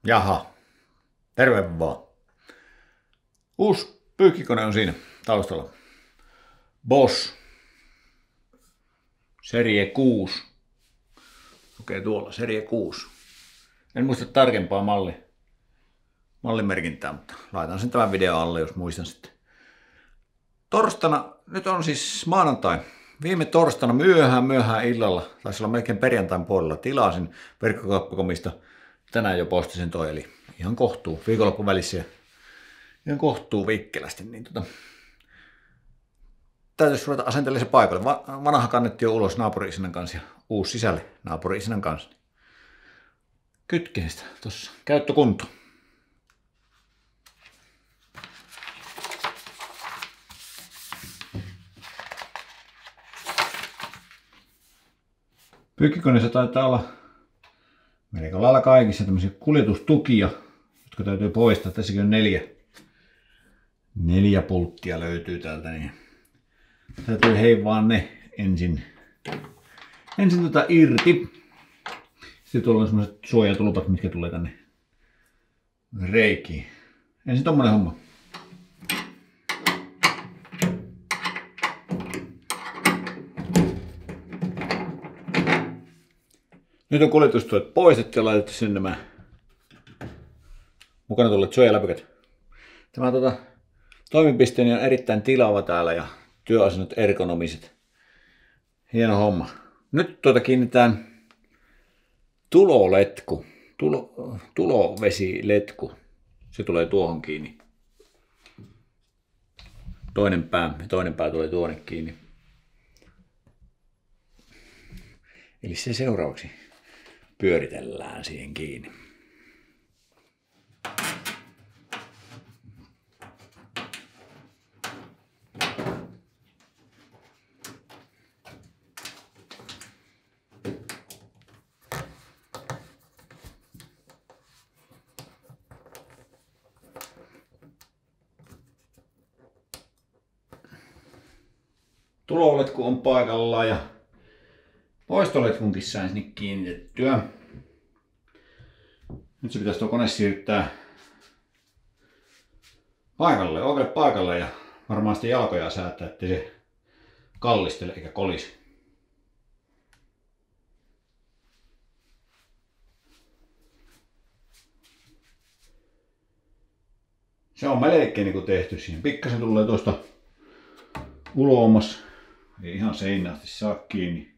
Jaha, terve vaan. Uusi pyykkikone on siinä taustalla. Bosch. Serie 6. Lukee tuolla, Serie 6. En muista tarkempaa mallimerkintää, mutta laitan sen tämän videon alle, jos muistan sitten. Torstaina, nyt on siis maanantai. Viime torstaina myöhään illalla, taisi olla melkein perjantain puolella, tilasin verkkokauppakomista. Tänään jo postasin toi, eli ihan kohtuu viikonlopun välissä ja ihan kohtuu vikkelästi. Niin täytyisi ruveta asentelemaan se paikalle. Vanha kannettiin jo ulos naapuri-isinnän kanssa ja uusi sisälle naapuri-isinnän kanssa. Kytkeen sitä tuossa. Käyttökunto. Pyykkikoneessa taitaa olla melko lailla kaikissa tämmöisiä kuljetustukia, jotka täytyy poistaa. Tässäkin on neljä pulttia löytyy täältä, niin täytyy heivaa ne ensin irti. Sitten tuolla on semmoiset suojatulpat, mitkä tulee tänne reikiin. Ensin tommonen homma. Nyt on kuljetustuet poistettu ja laitettu sinne nämä mukana tulleet suojaläpykät. Tämä toimipisteeni on erittäin tilava täällä ja työasennot ergonomiset. Hieno homma. Nyt kiinnitetään tulovesiletku. Se tulee tuohon kiinni. Toinen pää tulee tuonne kiinni. Eli se seuraavaksi pyöritellään siihen kiinni. Tuloletku on paikallaan ja poistoletkunkin sain sinne kiinnitettyä. Nyt se pitäisi tuo kone siirtää oikealle paikalle ja varmaan sitten jalkoja säätää, ettei se kallistele eikä kolisi. Se on melkein niin kuin tehty siihen. Pikkasen tulee tuosta ulomas. Ei ihan seinään asti saa kiinni.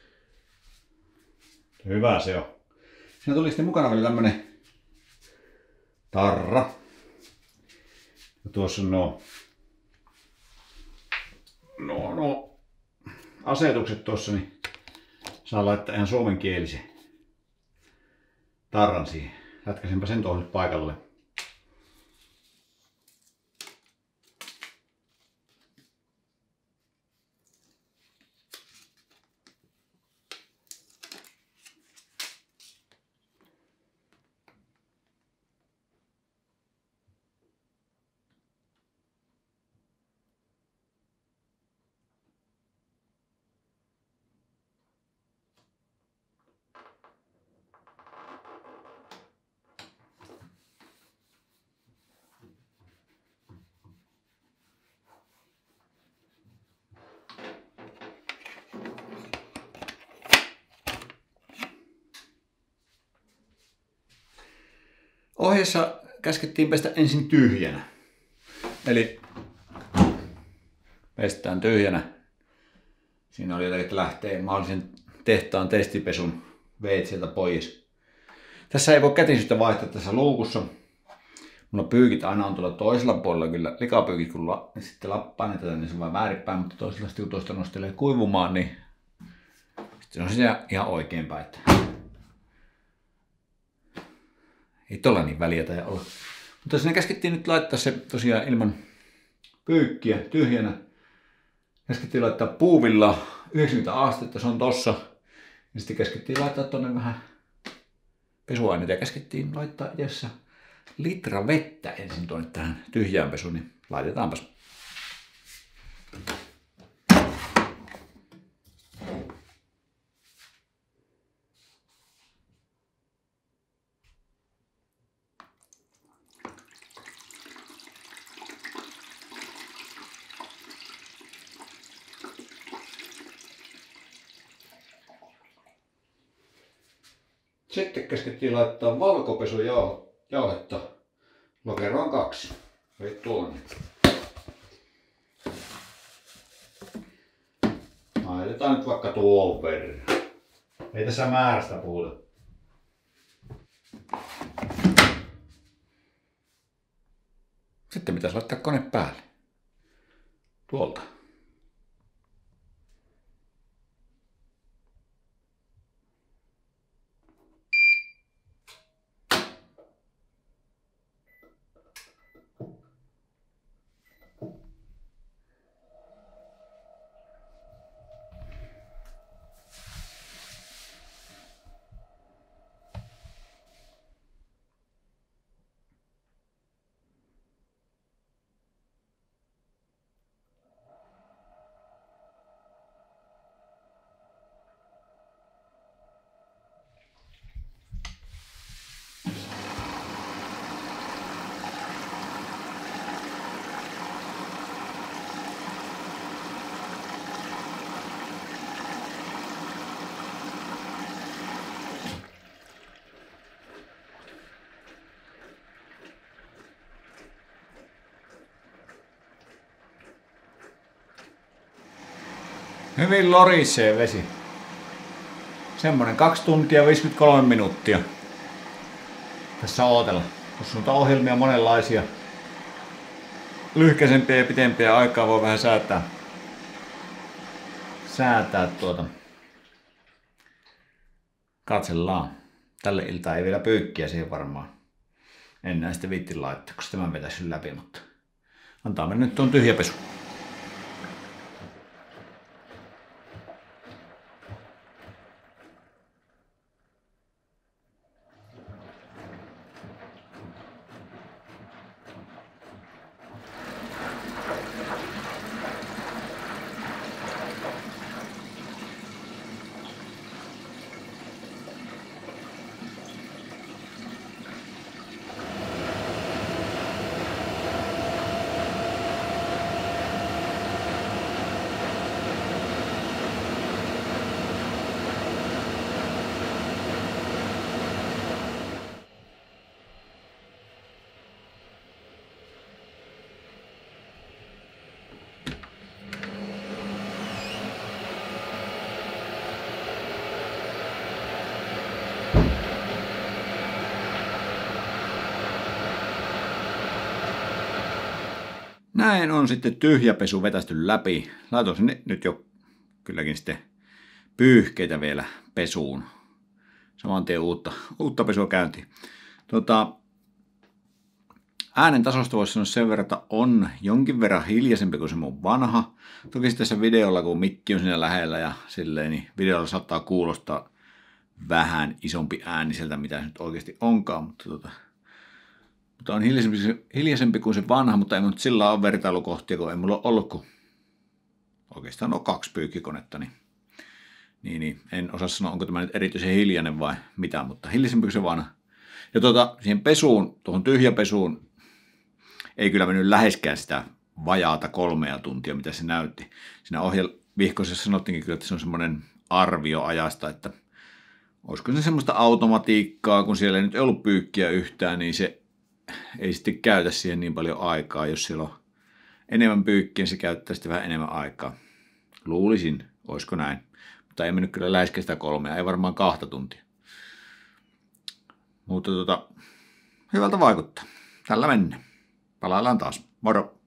Hyvä se on. Siinä tuli sitten mukana vielä tämmönen tarra. Ja tuossa on nuo asetukset tuossa, niin saa laittaa ihan suomenkielisen tarran siihen. Lätkäisenpä sen tuohon nyt paikalle. Ohjeessa käskettiin pestä ensin tyhjänä. Eli pestään tyhjänä. Siinä oli jotakin, että lähtee mahdollisen tehtaan testipesun veet sieltä pois. Tässä ei voi kätisyyttä vaihtaa tässä luukussa. Mulla pyykit aina on tuolla toisella puolella kyllä. Likapyykit kun sitten lappaan ne tätä, niin se on vaan väärinpäin, mutta toisella sitten kun tuosta nostelee kuivumaan, niin sitten on siinä ihan oikeinpäin. Ei tolla niin väliä tai olla. Mutta sinne käskettiin nyt laittaa se tosiaan ilman pyykkiä tyhjänä. Käskettiin laittaa puuvilla 90 astetta, se on tossa. Ja sitten käskettiin laittaa tonne vähän pesuaineita ja käskettiin laittaa edessä litra vettä ensin tuonne tähän tyhjään pesuun, niin laitetaanpas. Sitten käskettiin laittaa valkopesujauhetta lokeroon 2. Eli tuonne. Laitetaan nyt vaikka tuon verran. Ei tässä määrästä puhuta. Sitten pitäisi laittaa kone päälle. Tuolta. Hyvin lorisee vesi. Semmonen 2 tuntia 53 minuuttia. Tässä ootella. Tuossa on ohjelmia monenlaisia. Lyhkäisempiä ja pitempiä aikaa voi vähän säätää Katsellaan. Tälle iltaa ei vielä pyykkiä siihen varmaan. En näe sitten viittin laittaa, kun tämän vetäisin läpi, mutta antaa mennä nyt tuon tyhjäpesu. Näin on sitten tyhjäpesu vetästy läpi. Laitoin sinne nyt jo kylläkin sitten pyyhkeitä vielä pesuun. Saman tien uutta pesua käyntiin. Äänen tasosta voisi sanoa sen verran, että on jonkin verran hiljaisempi kuin se mun vanha. Toki tässä videolla, kun mikki on siinä lähellä ja silleen, niin videolla saattaa kuulostaa vähän isompi ääni sieltä, mitä se nyt oikeasti onkaan. Mutta on hiljaisempi kuin se vanha, mutta ei nyt sillä ole vertailukohtia, kun ei mulla ole ollut kuin oikeastaan on 2 pyykkikonetta. Niin, en osaa sanoa, onko tämä nyt erityisen hiljainen vai mitä, mutta hiljaisempi kuin se vanha. Ja siihen pesuun, tuohon tyhjäpesuun, ei kyllä mennyt läheskään sitä vajaata 3 tuntia, mitä se näytti. Siinä vihkoisessa sanottiinkin kyllä, että se on semmoinen arvio ajasta, että olisiko se semmoista automatiikkaa, kun siellä ei nyt ollut pyykkiä yhtään, niin se ei sitten käytä siihen niin paljon aikaa. Jos siellä on enemmän pyykkiä, se käyttää sitten vähän enemmän aikaa. Luulisin, olisiko näin. Mutta ei mennyt kyllä läheskään sitä 3, ei varmaan 2 tuntia. Mutta hyvältä vaikuttaa. Tällä mennään. Palaillaan taas. Moro!